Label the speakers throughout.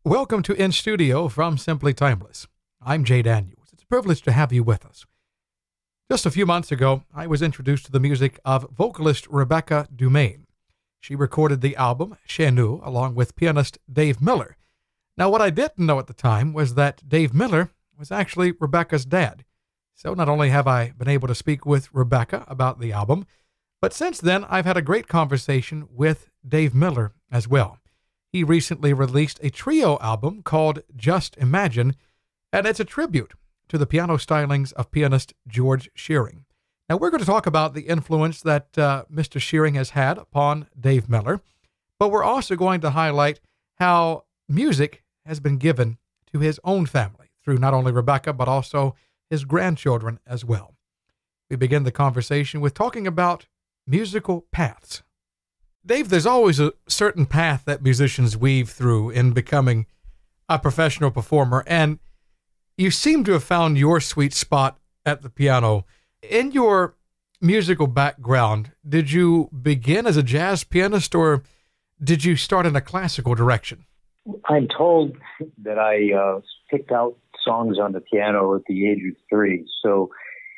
Speaker 1: Welcome to In Studio from Simply Timeless. I'm Jay Daniels. It's a privilege to have you with us. Just a few months ago, I was introduced to the music of vocalist Rebecca Dumaine. She recorded the album Chez Nous along with pianist Dave Miller. Now, what I didn't know at the time was that Dave Miller was actually Rebecca's dad. So not only have I been able to speak with Rebecca about the album, but since then I've had a great conversation with Dave Miller as well. He recently released a trio album called Just Imagine, and it's a tribute to the piano stylings of pianist George Shearing. Now, we're going to talk about the influence that Mr. Shearing has had upon Dave Miller, but we're also going to highlight how music has been given to his own family through not only Rebecca, but also his grandchildren as well. We begin the conversation with talking about musical paths. Dave, there's always a certain path that musicians weave through in becoming a professional performer, and you seem to have found your sweet spot at the piano. In your musical background, did you begin as a jazz pianist, or did you start in a classical direction?
Speaker 2: I'm told that I picked out songs on the piano at the age of 3. So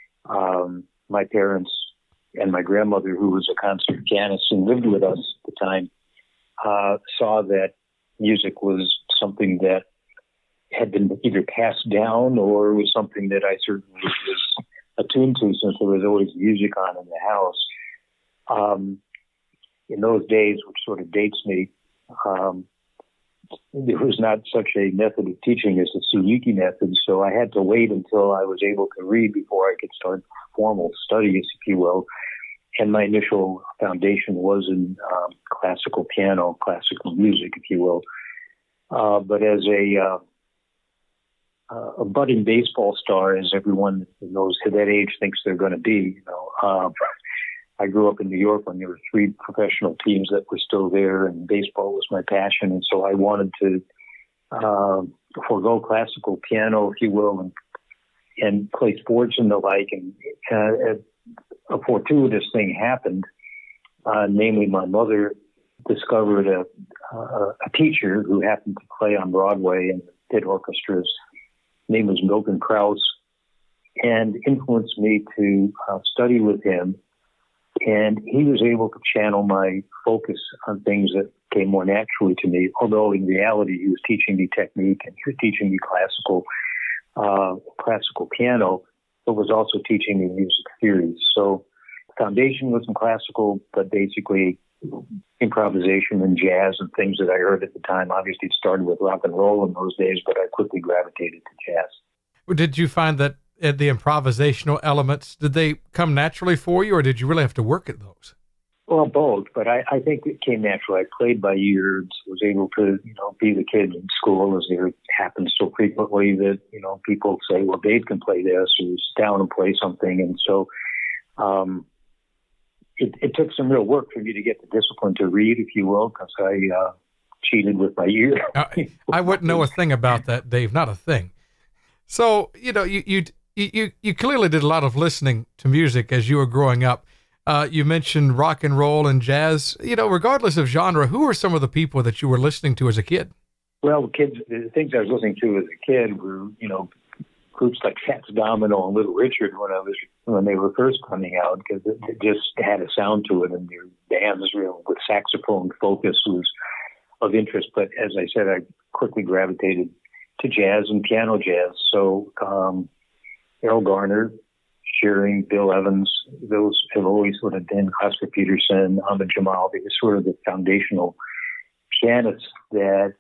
Speaker 2: my parents and my grandmother, who was a concert pianist and lived with us at the time, saw that music was something that had been either passed down or was something that I certainly was attuned to, since there was always music on in the house. In those days, which sort of dates me, there was not such a method of teaching as the Suzuki method, so I had to wait until I was able to read before I could start formal studies, if you will. And my initial foundation was in classical piano, classical music, if you will. But as a budding baseball star, as everyone knows at that age thinks they're going to be, I grew up in New York when there were 3 professional teams that were still there, and baseball was my passion. And so I wanted to forego classical piano, if you will, and play sports and the like. And a fortuitous thing happened, namely my mother discovered a teacher who happened to play on Broadway and did orchestras. His name was Milton Krause, and influenced me to study with him. And he was able to channel my focus on things that came more naturally to me, although in reality he was teaching me technique and he was teaching me classical piano, but was also teaching me music theory. So the foundation was in classical, but basically improvisation and jazz and things that I heard at the time. Obviously it started with rock and roll in those days, but I quickly gravitated to jazz.
Speaker 1: Did you find that the improvisational elements, did they come naturally for you, or did you really have to work at those?
Speaker 2: Well, both, but I think it came naturally. I played by ear, was able to, be the kid in school, as it happens so frequently that, people say, well, Dave can play this, or sit down and play something. And so it took some real work for me to get the discipline to read, if you will, because I cheated with my ear.
Speaker 1: I wouldn't know a thing about that, Dave, not a thing. So, you clearly did a lot of listening to music as you were growing up. You mentioned rock and roll and jazz. Regardless of genre, who are some of the people that you were listening to as a kid?
Speaker 2: Well, the things I was listening to as a kid were, groups like Fats Domino and Little Richard when they were first coming out, because it just had a sound to it, and their bands with saxophone focus was of interest. But as I said, I quickly gravitated to jazz and piano jazz. So Errol Garner, Shearing, Bill Evans, those have always sort of been Oscar Peterson, Ahmad Jamal. They were sort of the foundational pianists that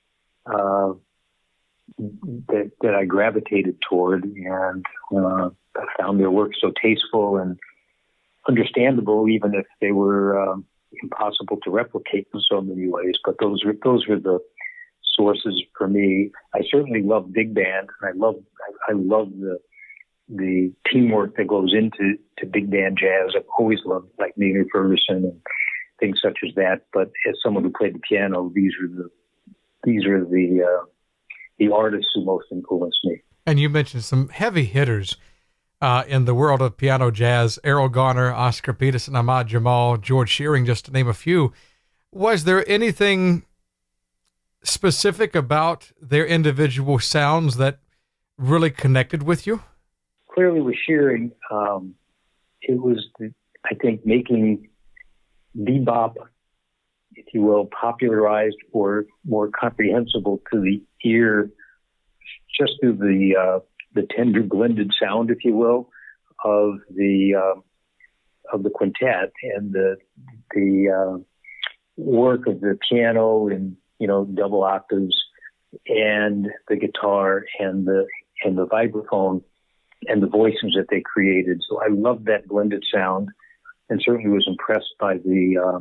Speaker 2: I gravitated toward, and I found their work so tasteful and understandable, even if they were impossible to replicate in so many ways. But those were the sources for me. I certainly love big band, and I love the teamwork that goes into big band jazz. I've always loved like Maynard Ferguson and things such as that. But as someone who played the piano, these are the artists who most influenced me. And
Speaker 1: you mentioned some heavy hitters in the world of piano jazz: Errol Garner, Oscar Peterson, Ahmad Jamal, George Shearing, just to name a few. Was there anything specific about their individual sounds that really connected with you?
Speaker 2: Clearly with Shearing, it was, I think, making bebop, if you will, popularized or more comprehensible to the ear just through the tender blended sound, if you will, of the quintet and the work of the piano in double octaves and the guitar and the vibraphone and the voices that they created. So I loved that blended sound, and certainly was impressed by the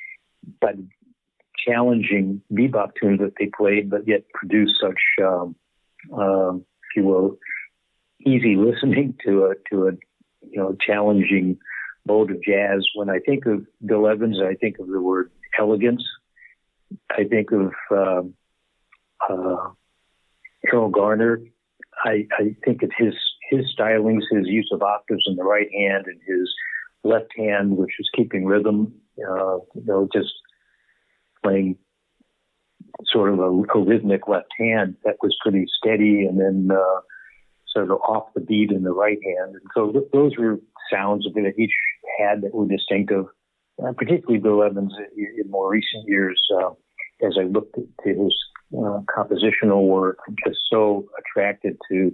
Speaker 2: challenging bebop tunes that they played, but yet produced such, if you will, easy listening to a challenging mode of jazz. When I think of Bill Evans, I think of the word elegance. I think of Errol Garner. I think of his stylings, his use of octaves in the right hand and his left hand, which is keeping rhythm, just playing sort of a rhythmic left hand that was pretty steady, and then sort of off the beat in the right hand. And so those were sounds that each had that were distinctive, particularly Bill Evans in more recent years. As I looked at his compositional work, I'm just so attracted to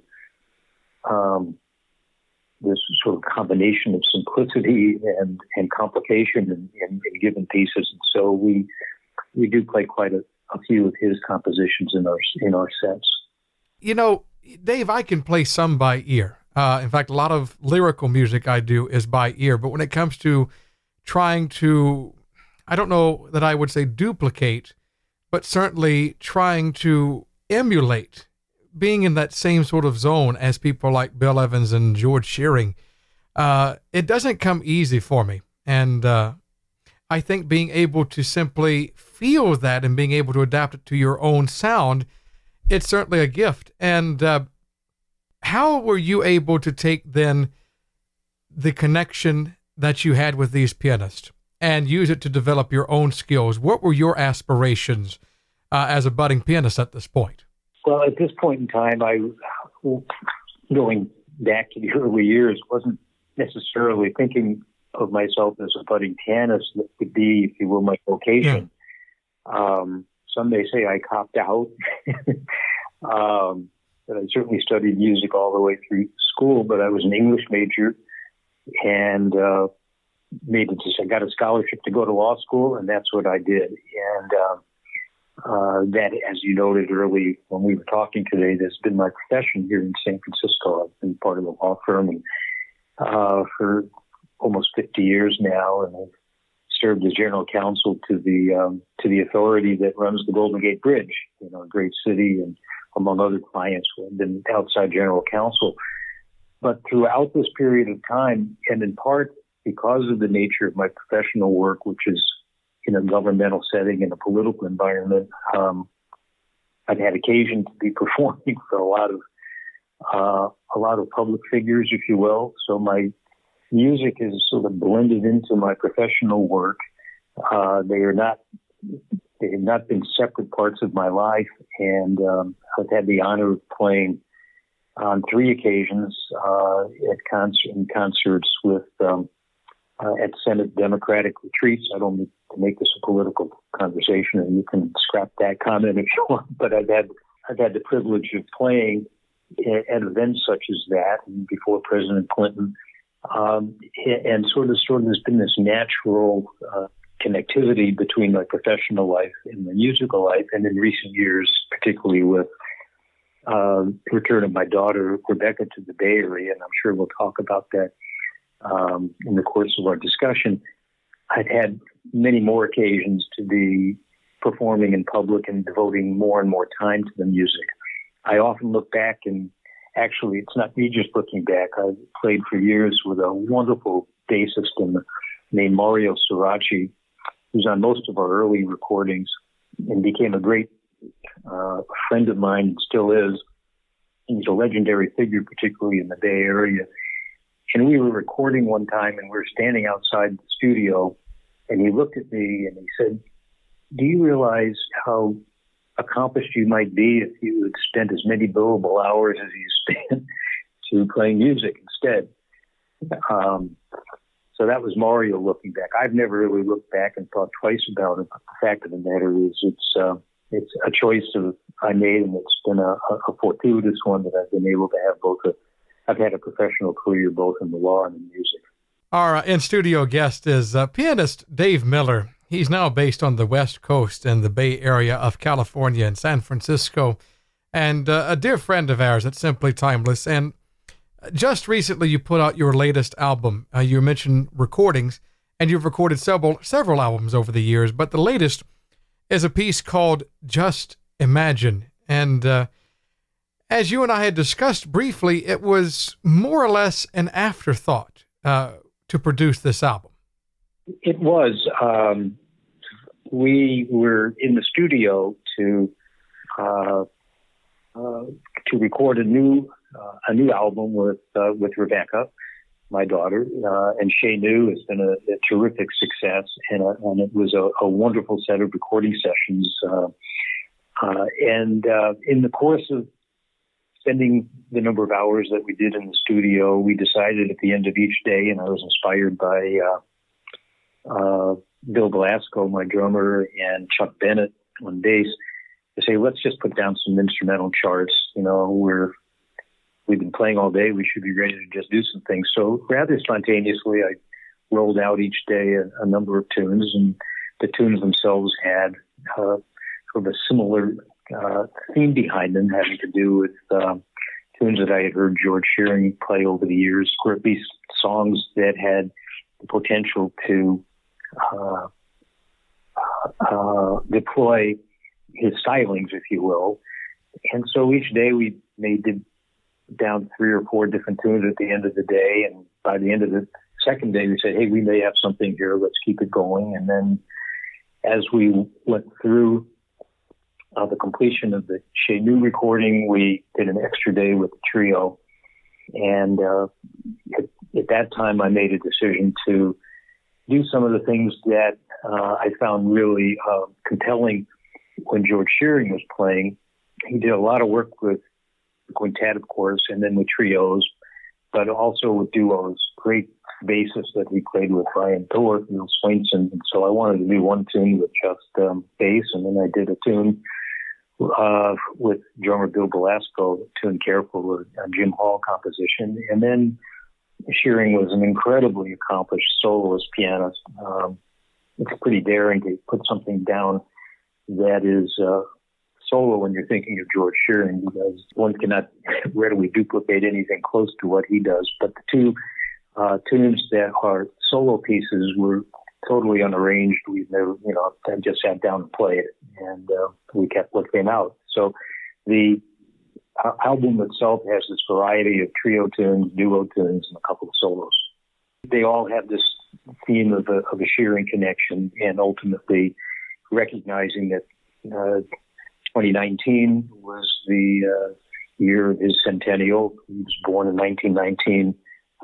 Speaker 2: this sort of combination of simplicity and complication in given pieces. And so we do play quite a few of his compositions in our sets.
Speaker 1: Dave, I can play some by ear. In fact, a lot of lyrical music I do is by ear. But when it comes to trying to, I don't know that I would say duplicate, but certainly trying to emulate being in that same sort of zone as people like Bill Evans and George Shearing, it doesn't come easy for me. And I think being able to simply feel that and being able to adapt it to your own sound, it's certainly a gift. And how were you able to take then the connection that you had with these pianists and use it to develop your own skills? What were your aspirations as a budding pianist at this point?
Speaker 2: Well, at this point in time, going back to the early years, wasn't necessarily thinking of myself as a budding pianist. That would be, if you will, my vocation. Yeah. Some may say I copped out, but I certainly studied music all the way through school. But I was an English major, and I got a scholarship to go to law school, and that's what I did. And that, as you noted early when we were talking today, that's been my profession here in San Francisco. I've been part of a law firm for almost 50 years now, and I've served as general counsel to the authority that runs the Golden Gate Bridge, a great city, and among other clients who have been outside general counsel. But throughout this period of time, and in part because of the nature of my professional work, which is in a governmental setting, in a political environment, I've had occasion to be performing for a lot of public figures, if you will. So my music is sort of blended into my professional work. They have not been separate parts of my life, and I've had the honor of playing on 3 occasions in concerts with at Senate Democratic retreats. I don't need to make this a political conversation, and you can scrap that comment if you want. But I've had the privilege of playing at events such as that, and before President Clinton, and sort of there's been this natural connectivity between my professional life and my musical life, and in recent years, particularly with the return of my daughter Rebecca to the Bay Area, and I'm sure we'll talk about that in the course of our discussion. I've had many more occasions to be performing in public and devoting more and more time to the music. I often look back, and actually it's not me just looking back. I've played for years with a wonderful bassist named Mario Sirachi, who's on most of our early recordings and became a great friend of mine and still is. He's a legendary figure, particularly in the Bay Area. And we were recording one time, and we were standing outside the studio, and he looked at me and he said, "Do you realize how accomplished you might be if you had spent as many billable hours as you spent to playing music instead. So that was Mario looking back. I've never really looked back and thought twice about it. But the fact of the matter is it's a choice I made, and it's been a fortuitous one that I've been able to have I've had a professional career both in the law and in music.
Speaker 1: Our in-studio guest is pianist Dave Miller. He's now based on the West Coast in the Bay Area of California and San Francisco, and a dear friend of ours at Simply Timeless. And just recently you put out your latest album. You mentioned recordings, and you've recorded several albums over the years, but the latest is a piece called Just Imagine. And as you and I had discussed briefly, it was more or less an afterthought to produce this album.
Speaker 2: It was. We were in the studio to record a new album with Rebecca, my daughter, and Chez Nu has been a terrific success, and it was a wonderful set of recording sessions. And in the course of spending the number of hours that we did in the studio, we decided at the end of each day, and I was inspired by Bill Belasco, my drummer, and Chuck Bennett on bass, to say, let's just put down some instrumental charts. We've been playing all day. We should be ready to just do some things. So rather spontaneously, I rolled out each day a number of tunes, and the tunes themselves had sort of a similar theme behind them, having to do with tunes that I had heard George Shearing play over the years, or at least songs that had the potential to deploy his stylings, if you will. And so each day we made down 3 or 4 different tunes at the end of the day. And by the end of the second day, we said, hey, we may have something here. Let's keep it going. And then as we went through the completion of the Chez Nu recording, we did an extra day with the trio. And at that time, I made a decision to do some of the things that I found really compelling when George Shearing was playing. He did a lot of work with the quintet, of course, and then with trios, but also with duos, great bassists that he played with, Ryan Thorpe, Neil Swainson. And so I wanted to do one tune with just bass, and then I did a tune with drummer Bill Belasco, tune Careful, a Jim Hall composition. And then Shearing was an incredibly accomplished soloist pianist. It's pretty daring to put something down that is solo when you're thinking of George Shearing, because one cannot readily duplicate anything close to what he does. But the two tunes that are solo pieces were totally unarranged. We've never, I just sat down and played it, and we kept what came out. So the album itself has this variety of trio tunes, duo tunes, and a couple of solos. They all have this theme of a Shearing connection, and ultimately recognizing that 2019 was the year of his centennial. He was born in 1919.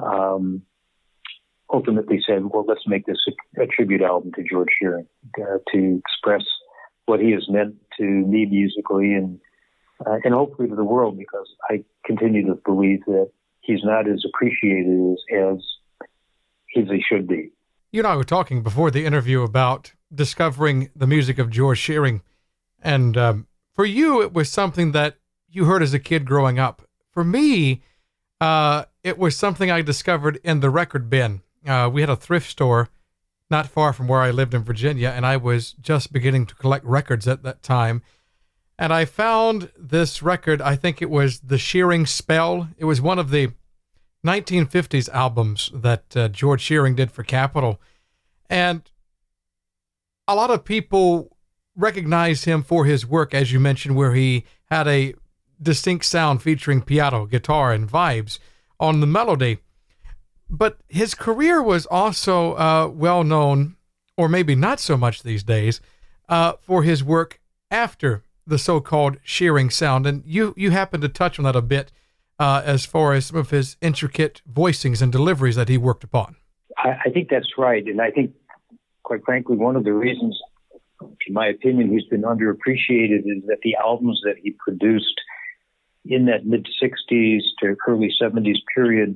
Speaker 2: Ultimately said, well, let's make this a tribute album to George Shearing, to express what he has meant to me musically and hopefully to the world, because I continue to believe that he's not as appreciated as he should be.
Speaker 1: You and I were talking before the interview about discovering the music of George Shearing, and for you, it was something that you heard as a kid growing up. For me, it was something I discovered in the record bin. We had a thrift store not far from where I lived in Virginia, and I was just beginning to collect records at that time. And I found this record. I think it was The Shearing Spell. It was one of the 1950s albums that George Shearing did for Capitol. And a lot of people recognized him for his work, as you mentioned, where he had a distinct sound featuring piano, guitar, and vibes on the melody. But his career was also well known, or maybe not so much these days, for his work after the so-called Shearing sound. And you happen to touch on that a bit as far as some of his intricate voicings and deliveries that he worked upon.
Speaker 2: I think that's right. And I think, quite frankly, one of the reasons in my opinion, he's been underappreciated is that the albums that he produced in that mid-'60s to early '70s period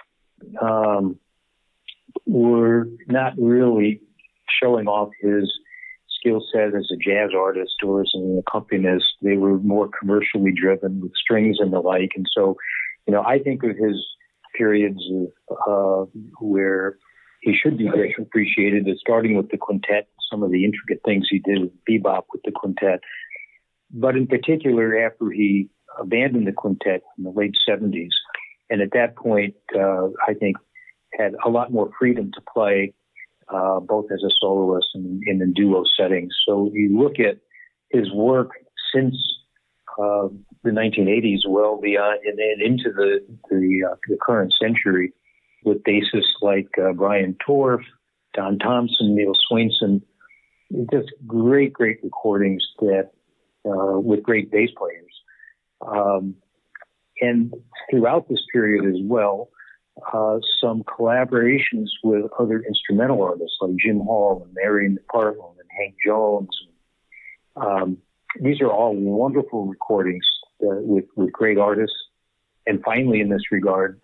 Speaker 2: were not really showing off his skill set as a jazz artist or as an accompanist. They were more commercially driven with strings and the like. And so, I think of his periods of where he should be very appreciated as starting with the quintet, some of the intricate things he did with bebop with the quintet. But in particular, after he abandoned the quintet in the late '70s, and at that point, I think had a lot more freedom to play both as a soloist and in duo settings. So you look at his work since the 1980s, well beyond and into the current century, with bassists like Brian Torff, Don Thompson, Neil Swainson, just great recordings that with great bass players. And throughout this period as well, some collaborations with other instrumental artists like Jim Hall and Marion McPartland and Hank Jones. These are all wonderful recordings with great artists. And finally, in this regard,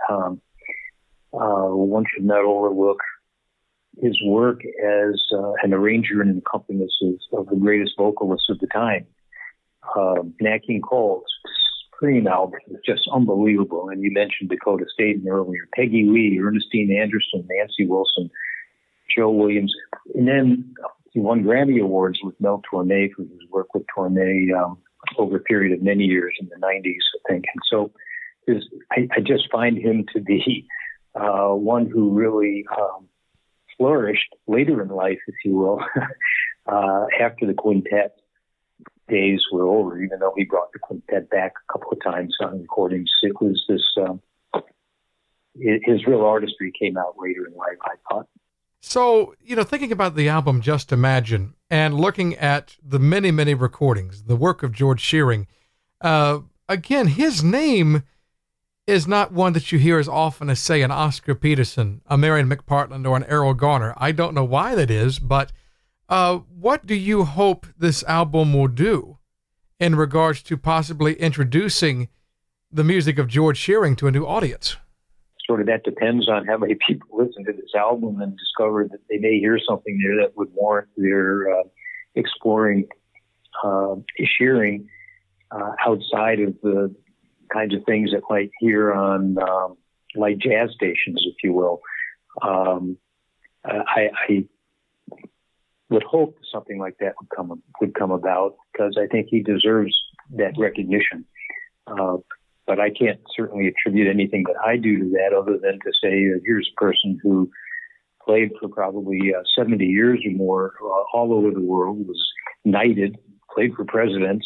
Speaker 2: one should not overlook his work as an arranger and accompanist of the greatest vocalists of the time. Nat King Cole's Scream album is just unbelievable. And you mentioned Dakota Staten earlier. Peggy Lee, Ernestine Anderson, Nancy Wilson, Joe Williams. And then he won Grammy Awards with Mel Torme for his work with Torme over a period of many years in the 90s, I think. And so I just find him to be one who really flourished later in life, if you will, after the quintet days were over, even though he brought the quintet back a couple of times on recordings. It was this, his real artistry came out later in life, I thought.
Speaker 1: So, thinking about the album Just Imagine and looking at the many, many recordings, the work of George Shearing, again, his name is not one that you hear as often as, say, an Oscar Peterson, a Marion McPartland, or an Errol Garner. I don't know why that is, but what do you hope this album will do in regards to possibly introducing the music of George Shearing to a new audience?
Speaker 2: Sort of that depends on how many people listen to this album and discover that they may hear something there that would warrant their exploring Shearing outside of the kinds of things that might hear on light jazz stations, if you will. I would hope something like that would come about, because I think he deserves that recognition. But I can't certainly attribute anything that I do to that other than to say, here's a person who played for probably 70 years or more all over the world, was knighted, played for presidents,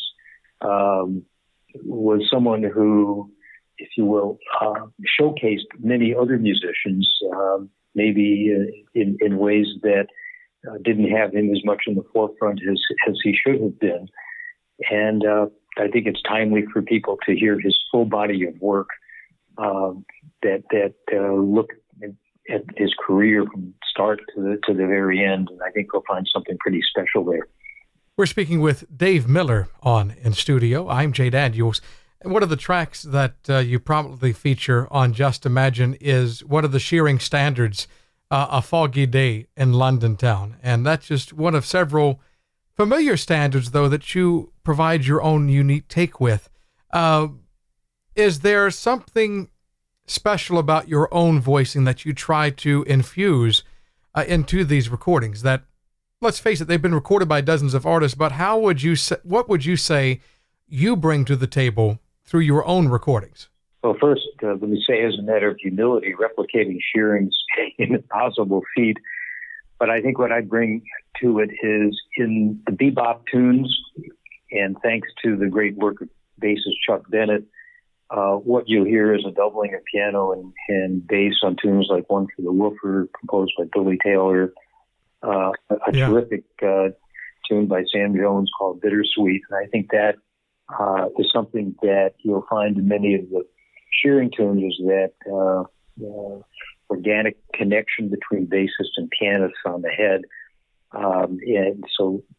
Speaker 2: was someone who, if you will, showcased many other musicians, maybe in ways that didn't have him as much in the forefront as he should have been. And I think it's timely for people to hear his full body of work, that look at his career from start to the very end. And I think we'll find something pretty special there.
Speaker 1: We're speaking with Dave Miller in studio. I'm Jay Daniels. And one of the tracks that you prominently feature on Just Imagine is one of the Shearing standards, A Foggy Day in London Town. And that's just one of several familiar standards, though, that you provide your own unique take with. Is there something special about your own voicing that you try to infuse into these recordings that, let's face it, they've been recorded by dozens of artists, but what would you say you bring to the table through your own recordings?
Speaker 2: Well, first, let me say, as a matter of humility, replicating Shearing's an impossible feat. But I think what I bring to it is in the bebop tunes, and thanks to the great work of bassist Chuck Bennett, what you'll hear is a doubling of piano and bass on tunes like One for the Woofer, composed by Billy Taylor, a terrific tune by Sam Jones called Bittersweet. And I think that is something that you'll find in many of the Shearing tunes, is that organic connection between bassist and pianist on the head. And so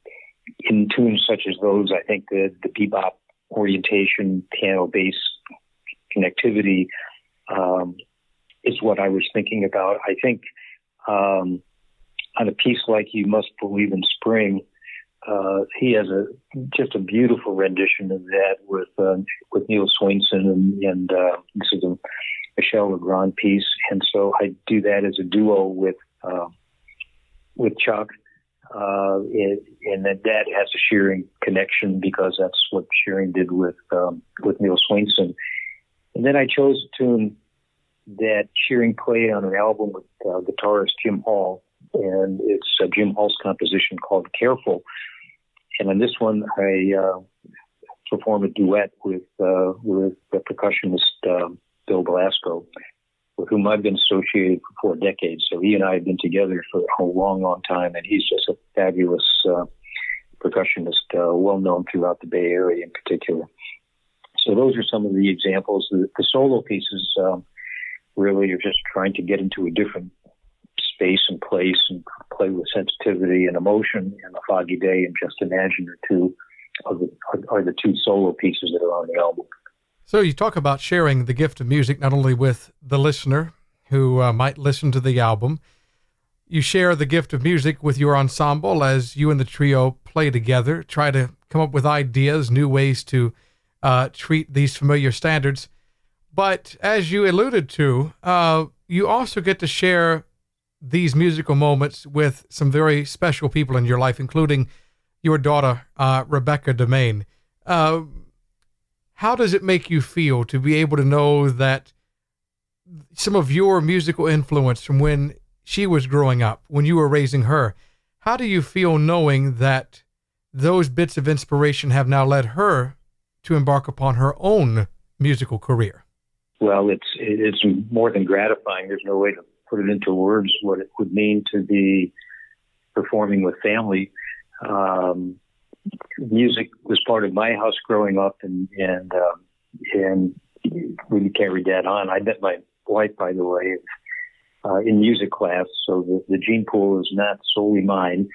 Speaker 2: in tunes such as those, I think the bebop orientation, piano bass connectivity is what I was thinking about. I think on a piece like "You Must Believe in Spring," he has just a beautiful rendition of that with Neil Swainson and this is a Michel Legrand piece, and so I do that as a duo with Chuck, and that has a Shearing connection because that's what Shearing did with Neil Swainson. And then I chose a tune that Shearing played on an album with guitarist Jim Hall, and it's Jim Hall's composition called "Careful." And on this one, I perform a duet with the percussionist Bill Belasco, with whom I've been associated for 4 decades. So he and I have been together for a long, long time, and he's just a fabulous percussionist, well known throughout the Bay Area in particular. So those are some of the examples. The solo pieces really are just trying to get into a different space and place and play with sensitivity and emotion. And "A Foggy Day" and "Just Imagine" are the 2 solo pieces that are on the album.
Speaker 1: So you talk about sharing the gift of music not only with the listener who might listen to the album, you share the gift of music with your ensemble as you and the trio play together, try to come up with ideas, new ways to treat these familiar standards. But as you alluded to, you also get to share these musical moments with some very special people in your life, including your daughter, Rebecca DeMaine. How does it make you feel to be able to know that some of your musical influence from when she was growing up, when you were raising her, how do you feel knowing that those bits of inspiration have now led her to embark upon her own musical career?
Speaker 2: Well, it's more than gratifying. There's no way to put it into words what it would mean to be performing with family. Music was part of my house growing up, and we carried that on. I met my wife, by the way, in music class, so the gene pool is not solely mine.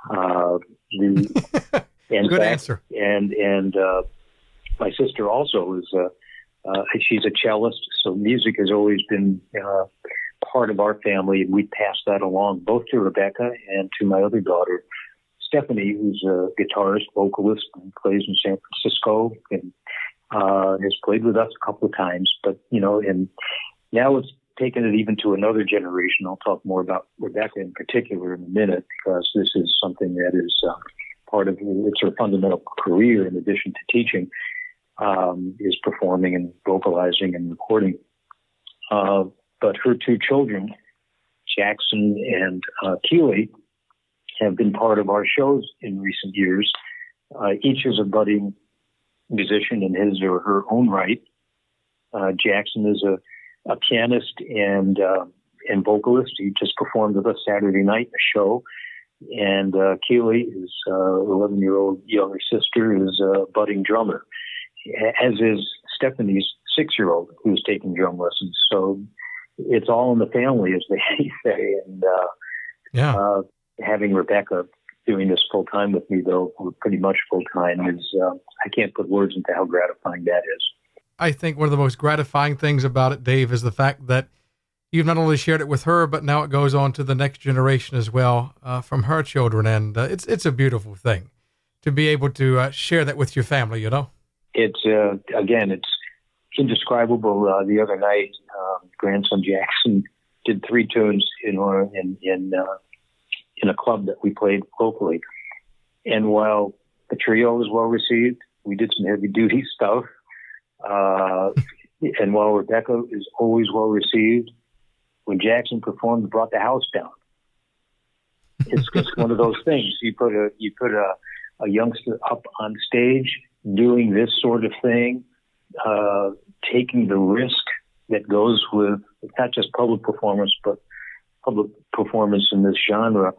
Speaker 1: Good answer.
Speaker 2: And my sister also is. She's a cellist, so music has always been part of our family, and we pass that along both to Rebecca and to my other daughter, Stephanie, who's a guitarist, vocalist, and plays in San Francisco, and has played with us a couple of times. But, and now it's taken it even to another generation. I'll talk more about Rebecca in particular in a minute, because this is something that is part of it's her fundamental career in addition to teaching, is performing and vocalizing and recording. But her 2 children, Jackson and Keely, have been part of our shows in recent years. Each is a budding musician in his or her own right. Jackson is a pianist and vocalist. He just performed with us Saturday night in a show. And Keely, his 11-year-old younger sister, is a budding drummer, as is Stephanie's 6-year-old, who's taking drum lessons. So it's all in the family, as they say. And having Rebecca doing this full time with me, though, pretty much full time, is I can't put words into how gratifying that is.
Speaker 1: I think one of the most gratifying things about it, Dave, is the fact that you've not only shared it with her, but now it goes on to the next generation as well, from her children. And it's a beautiful thing to be able to share that with your family, It's, again, it's indescribable. The other night, grandson Jackson did 3 tunes in a club that we played locally. And while the trio was well received, we did some heavy duty stuff. And while Rebecca is always well received, when Jackson performed, it brought the house down. It's just one of those things. You put a youngster up on stage doing this sort of thing, taking the risk that goes with not just public performance, but public performance in this genre.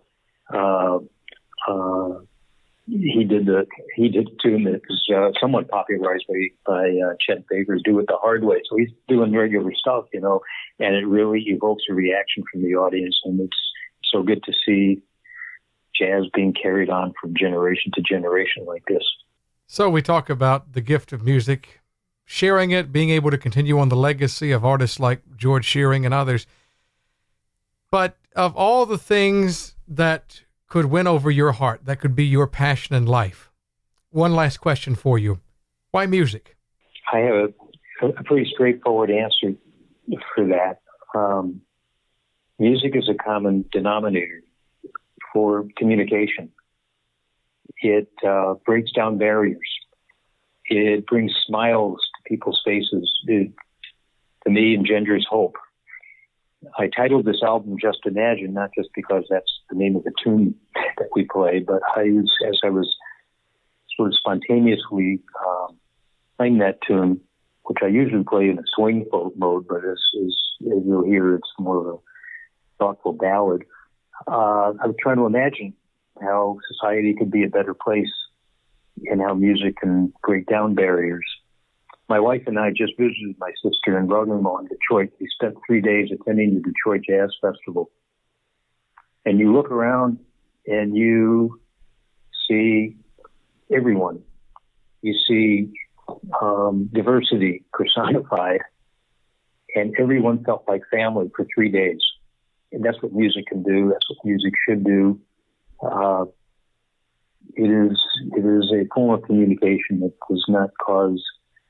Speaker 1: He did a tune that was somewhat popularized by Chet Baker's "Do It the Hard Way." So he's doing regular stuff, and it really evokes a reaction from the audience. And it's so good to see
Speaker 2: jazz being carried on from generation to generation like this.
Speaker 1: So we talk about the gift of music, sharing it, being able to continue on the legacy of artists like George Shearing and others. But of all the things that could win over your heart, that could be your passion in life, one last question for you. Why music?
Speaker 2: I have a pretty straightforward answer for that. Music is a common denominator for communication. It breaks down barriers. It brings smiles to people's faces. It, to me, engenders hope. I titled this album Just Imagine, not just because that's the name of the tune that we play, but as I was sort of spontaneously playing that tune, which I usually play in a swing mode, but as you'll hear, it's more of a thoughtful ballad. I was trying to imagine how society could be a better place and how music can break down barriers. My wife and I just visited my sister in brother-in-law in Detroit. We spent 3 days attending the Detroit Jazz Festival. And you look around and you see everyone. You see diversity personified, and everyone felt like family for 3 days. And that's what music can do. That's what music should do. It is a form of communication that does not cause,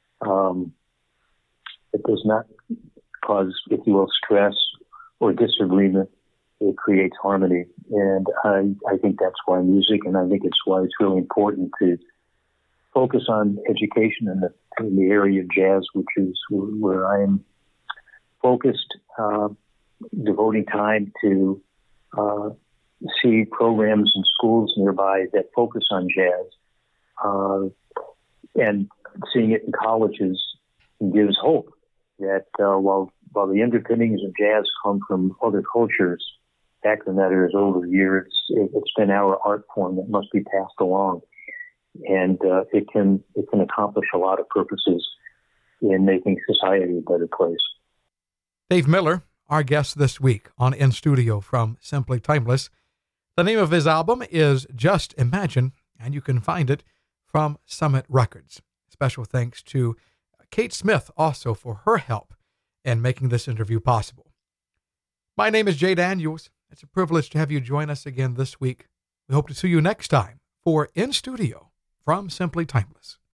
Speaker 2: if you will, stress or disagreement. It creates harmony, and I think that's why music, and I think it's why it's really important to focus on education in the area of jazz, which is where I am focused, devoting time to see programs in schools nearby that focus on jazz, and seeing it in colleges gives hope that while the underpinnings of jazz come from other cultures, fact of the matter is, over the years, it's been our art form that must be passed along. And it can accomplish a lot of purposes in making society a better place.
Speaker 1: Dave Miller, our guest this week on In Studio from Simply Timeless. The name of his album is Just Imagine, and you can find it from Summit Records. Special thanks to Kate Smith also for her help in making this interview possible. My name is Jay Daniels. It's a privilege to have you join us again this week. We hope to see you next time for In Studio from Simply Timeless.